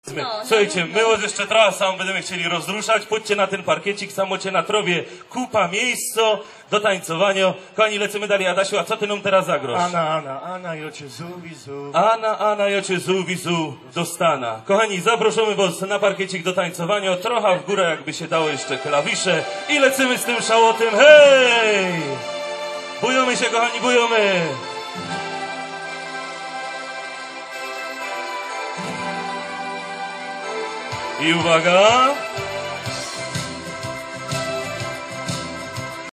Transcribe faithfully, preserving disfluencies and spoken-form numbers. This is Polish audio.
No, słuchajcie, my was jeszcze trochę sam będziemy chcieli rozruszać. Pójdźcie na ten parkiecik, samocie na trowie, kupa miejsca do tańcowania. Kochani, lecimy dalej. Adasiu, a co ty nam teraz zagrosz? Ana, Ana, Ana, jocie zuwi, zu. Ana, Ana, jocie zuwi, zu, do Stana. Kochani, zaproszamy was na parkiecik do tańcowania. Trochę w górę, jakby się dało jeszcze klawisze. I lecimy z tym szałotem. Hej! Bujemy się, kochani, bujemy! I uwaga!